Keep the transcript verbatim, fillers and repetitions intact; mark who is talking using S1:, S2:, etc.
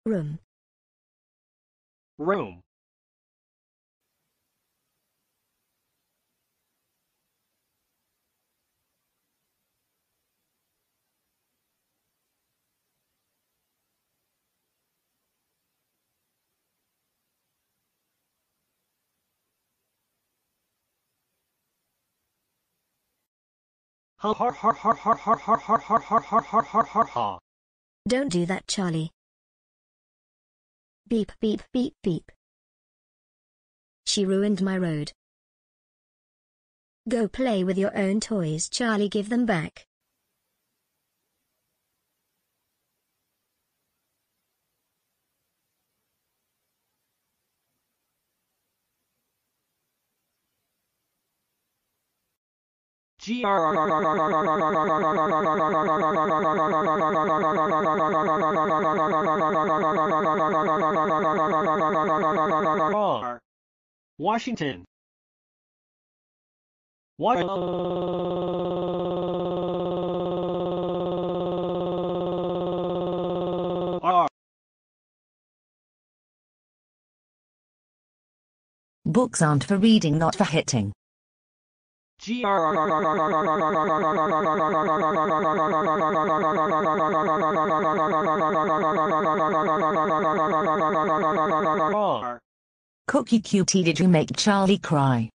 S1: Room.
S2: Room. Ha ha ha ha ha ha ha ha ha ha ha ha ha ha.
S1: Don't do that, Charlie. Beep beep beep beep. She ruined my road. Go play with your own toys, Charlie, give them back.
S2: G R Washington. What?
S3: Books aren't for reading, not for hitting.
S2: G R
S3: Cookie cutie, did you make Charlie cry?